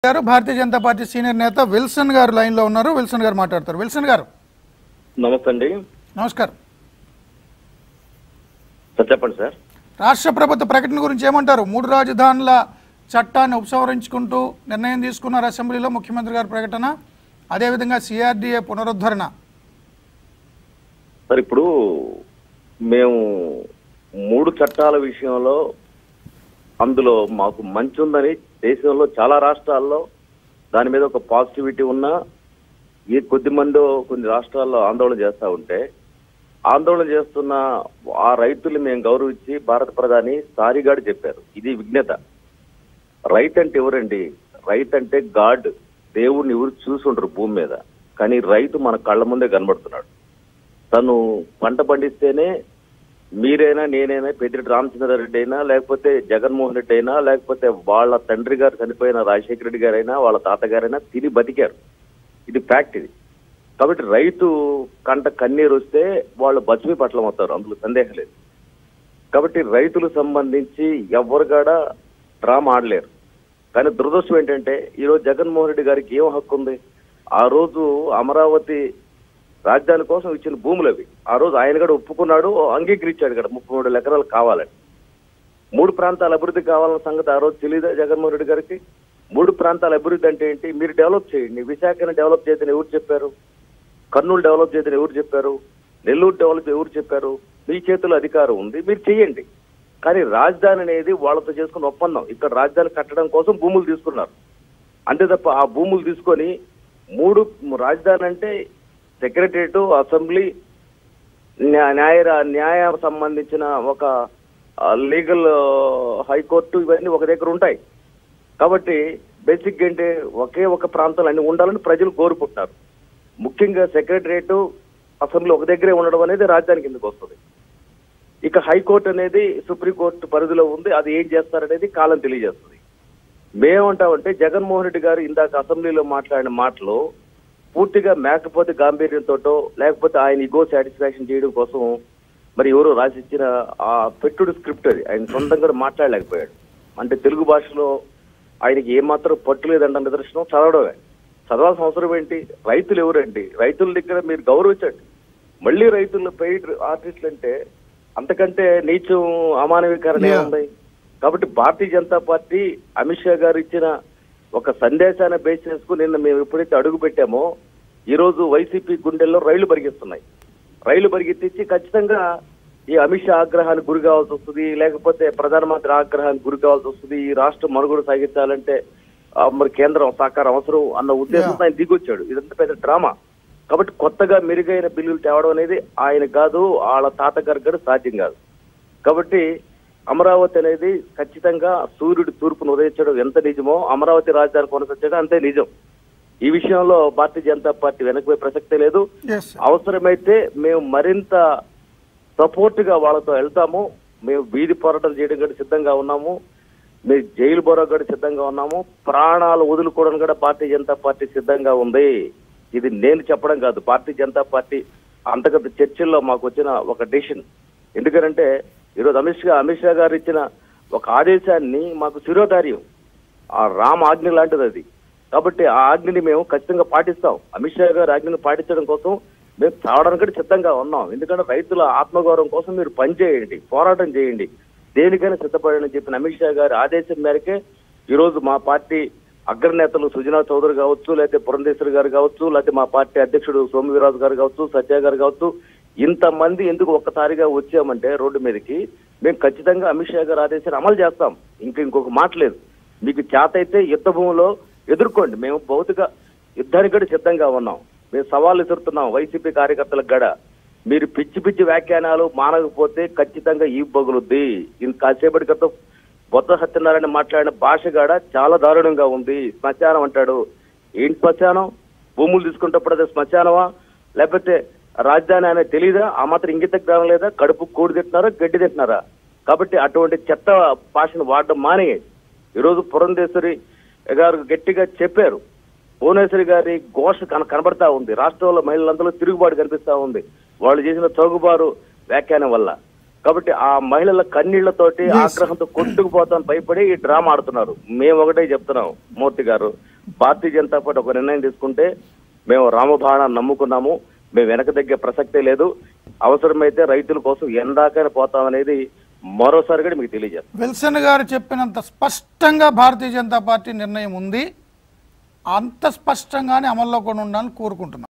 భారతీయ Janata Party senior నేత Wilson గారు line లో ఉన్నారు. విల్సన్ గారు మాట్లాడతారు. విల్సన్ గారు నమస్తే అండి. నమస్కారం సార్, చెప్పండి సార్. రాష్ట్ర ప్రభుత్వ ప్రకటన గురించి ఏమంటారు? 3 రాజధానుల చట్టాన్ని ఉపసంహరించుకుంటూ నిర్ణయం తీసుకున్నారు అసెంబ్లీలో ముఖ్యమంత్రి గారి ప్రకటన, అదేవిధంగా సిఆర్డీఏ పునరుద్ధరణ. సార్, ఇప్పుడు మేము 3 చట్టాల విషయంలో అందులో మాకు మంచి ఉందని దేశంలో చాలా రాష్ట్రాల్లో దాని మీద ఒక పాజిటివిటీ ఉన్నా కొన్ని రాష్ట్రాల్లో ఆందోళన చేస్తూ ఉంటే ఆందోళన చేస్తున్న ఆ రైతులు మేము గౌరవించి భారత ప్రధాని సారిగాడు చెప్పారు, ఇది విజ్ఞత. రైతు అంటే ఎవరండి? రైతు అంటే గాడ్, దేవుడిని ఎవరు చూసుంటారు భూమి మీద, కానీ రైతు మన కళ్ళ ముందే కనబడుతున్నాడు. తను పంట పండిస్తేనే మీరైనా నేనైనా పెద్దిరెడ్డి రామచంద్రారెడ్డి అయినా లేకపోతే జగన్మోహన్ రెడ్డి అయినా లేకపోతే వాళ్ళ తండ్రి గారు చనిపోయిన రాజశేఖర రెడ్డి గారైనా వాళ్ళ తాతగారైనా తిని బతికారు. ఇది ఫ్యాక్ట్. ఇది కాబట్టి రైతు కంట కన్నీరు వస్తే వాళ్ళు బచ్మి పట్లం అవుతారు, అందులో సందేహం లేదు. కాబట్టి రైతులకు సంబంధించి ఎవరు కూడా డ్రామా ఆడలేరు. కానీ దురదృష్టం ఏంటంటే ఈరోజు జగన్మోహన్ రెడ్డి గారికి ఏం హక్కు ఉంది? ఆ రోజు అమరావతి రాజధాని కోసం ఇచ్చిన భూములు అవి. ఆ రోజు ఆయన కూడా ఒప్పుకున్నాడు, అంగీకరించాడు కదా 33 ఎకరాలు కావాలని. 3 ప్రాంతాల అభివృద్ధి కావాలన్న సంగతి ఆ రోజు తెలియదా జగన్మోహన్ రెడ్డి గారికి? 3 ప్రాంతాల అభివృద్ధి అంటే ఏంటి? మీరు డెవలప్ చేయండి. విశాఖను డెవలప్ చేద్దని ఎవరు చెప్పారు? కర్నూలు డెవలప్ చేద్దని ఎవరు చెప్పారు? నెల్లూరు డెవలప్ ఎవరు చెప్పారు? మీ చేతిలో అధికారం ఉంది, మీరు చెయ్యండి. కానీ రాజధాని అనేది వాళ్ళతో చేసుకున్న ఒప్పందం. ఇక్కడ రాజధాని కట్టడం కోసం భూములు తీసుకున్నారు అంతే తప్ప ఆ భూములు తీసుకొని 3 రాజధాని అంటే సెక్రటరియట్, అసెంబ్లీ, న్యాయ సంబంధించిన ఒక లీగల్ హైకోర్టు ఇవన్నీ ఒక దగ్గర ఉంటాయి. కాబట్టి బేసిక్ ఏంటి, ఒకే ఒక ప్రాంతంలో అన్ని ఉండాలని ప్రజలు కోరుకుంటున్నారు. ముఖ్యంగా సెక్రటరియట్, అసెంబ్లీ ఒక దగ్గరే ఉండడం అనేది రాజధాని కిందకు వస్తుంది. ఇక హైకోర్టు అనేది సుప్రీంకోర్టు పరిధిలో ఉంది, అది ఏం చేస్తారనేది కాలం తెలియజేస్తుంది. మేమంటామంటే జగన్మోహన్ రెడ్డి గారు ఇందాక అసెంబ్లీలో మాట్లాడిన మాటలు పూర్తిగా మేకపోతే గాంభీర్యంతోటో లేకపోతే ఆయన ఇగో సాటిస్ఫాక్షన్ చేయడం కోసం మరి ఎవరో రాసిచ్చిన ఆ పెట్టుడు స్క్రిప్ట్ అది. ఆయన సొంతంగా మాట్లాడలేకపోయాడు. అంటే తెలుగు భాషలో ఆయనకి ఏమాత్రం పట్టు లేదంట నిదర్శనం చదవడమే. చదవాల్సిన అవసరం ఏంటి? రైతులు ఎవరండి? రైతుల దగ్గర మీరు గౌరవించండి. మళ్ళీ రైతులు పెయిడ్ ఆర్టిస్టులు అంటే అంతకంటే నీచం అమానవీకరణ ఏముంది? కాబట్టి భారతీయ జనతా పార్టీ అమిత్ షా గారు ఇచ్చిన ఒక సందేశాన్ని బేస్ చేసుకుని నిన్న మేము ఎప్పుడైతే అడుగు పెట్టామో ఈ రోజు వైసీపీ గుండెల్లో రైళ్లు పరిగెత్తున్నాయి. రైళ్లు పరిగెత్తించి ఖచ్చితంగా ఈ అమిత్ షా ఆగ్రహానికి గురి కావాల్సి వస్తుంది, లేకపోతే ప్రధానమంత్రి ఆగ్రహానికి గురి కావాల్సి వస్తుంది. ఈ రాష్ట్రం మనుగడ సాగించాలంటే మరి కేంద్రం సహకారం అవసరం అన్న ఉద్దేశంతో ఆయన దిగొచ్చాడు. ఇదంతా పెద్ద డ్రామా. కాబట్టి కొత్తగా మెరుగైన బిల్లులు తేవడం అనేది ఆయన కాదు, వాళ్ళ తాతగారికి కూడా సాధ్యం కాదు. కాబట్టి అమరావతి అనేది ఖచ్చితంగా సూర్యుడు తూర్పును ఉదయించడం ఎంత నిజమో అమరావతి రాజధాని కొనసాగడం అంతే నిజం. ఈ విషయంలో భారతీయ జనతా పార్టీ వెనక్కిపోయే ప్రసక్తే లేదు. అవసరమైతే మేము మరింత సపోర్ట్ గా వాళ్ళతో వెళ్తాము. మేము వీధి పోరాటం చేయడం కూడా సిద్ధంగా ఉన్నాము. మేము జైలు బోరా కూడా సిద్ధంగా ఉన్నాము. ప్రాణాలు వదులుకోవడం కూడా భారతీయ జనతా పార్టీ సిద్ధంగా ఉంది. ఇది నేను చెప్పడం కాదు, భారతీయ జనతా పార్టీ అంతర్గత చర్చల్లో మాకు వచ్చిన ఒక డెసిషన్. ఎందుకంటే ఈరోజు అమిత్ షా గారు ఇచ్చిన ఒక ఆదేశాన్ని మాకు శిరోధార్యం, ఆ రామ ఆజ్ఞ లాంటిది అది. కాబట్టి ఆ ఆజ్ఞని మేము ఖచ్చితంగా పాటిస్తాం. అమిత్ షా గారు ఆజ్ఞని పాటించడం కోసం మేము చావడానికి కూడా సిద్ధంగా ఉన్నాం. ఎందుకంటే రైతుల ఆత్మగౌరవం కోసం మీరు పనిచేయండి, పోరాటం చేయండి, దేనికైనా సిద్ధపడండి అని చెప్పిన అమిత్ షా గారి ఆదేశం మేరకే ఈరోజు మా పార్టీ అగ్రనేతలు సుజనా చౌదరి కావచ్చు, లేకపోతే పురంధేశ్వరి గారు కావచ్చు, లేకపోతే మా పార్టీ అధ్యక్షుడు సోమవీరాజు గారు కావచ్చు, సత్య గారు కావచ్చు, ఇంతమంది ఎందుకు ఒక్కసారిగా వచ్చామంటే రోడ్డు మీదకి మేము ఖచ్చితంగా అమిత్ షా గారి ఆదేశాన్ని అమలు చేస్తాం. ఇంకొక మాట లేదు. మీకు చేత అయితే యుద్ధ భూమిలో ఎదుర్కోండి, మేము భౌతిక యుద్ధానికి కూడా సిద్ధంగా ఉన్నాం. మేము సవాళ్ళు ఎదురుతున్నాం వైసీపీ కార్యకర్తలకు కూడా. మీరు పిచ్చి వ్యాఖ్యానాలు మానకపోతే ఖచ్చితంగా ఈ బగులుద్ది. కాసేపటి క్రితం బొత్స సత్యనారాయణ మాట్లాడిన భాష కూడా చాలా దారుణంగా ఉంది. శ్మశానం అంటాడు. ఏంటి శ్మశానం? భూములు తీసుకున్నప్పుడు అదే శ్మశానమా? లేకపోతే రాజధాని అనేది తెలీదా? ఆ మాత్రం ఇంగిత జ్ఞానం లేదా? కడుపు కూడి తింటున్నారా, గడ్డి తింటున్నారా? కాబట్టి అటువంటి చెత్త భాషను వాడడం మానేయండి. ఈరోజు పురంధేశ్వరి గారు గట్టిగా చెప్పారు. భువనేశ్వరి గారి ఘోష కనబడతా ఉంది. రాష్ట్రంలో మహిళలందరూ తిరుగుబాటు కనిపిస్తా ఉంది వాళ్ళు చేసిన చౌగుబారు వ్యాఖ్యానం వల్ల. కాబట్టి ఆ మహిళల కన్నీళ్లతోటి ఆగ్రహంతో కొట్టుకుపోతాను భయపడి ఈ డ్రామా ఆడుతున్నారు. మేము ఒకటే చెప్తున్నాం, మూర్తి గారు, భారతీయ జనతా పార్టీ ఒక నిర్ణయం తీసుకుంటే మేము రామబాణాన్ని నమ్ముకున్నాము, మేము వెనక తగ్గే ప్రసక్తే లేదు, అవసరమైతే రైతుల కోసం ఎందాకైనా పోతామనేది మరోసారి కూడా మీకు తెలియజేస్తాం. విల్సన్ గారు చెప్పినంత స్పష్టంగా భారతీయ జనతా పార్టీ నిర్ణయం ఉంది, అంత స్పష్టంగానే అమల్లో కూడా ఉండాలని కోరుకుంటున్నాం.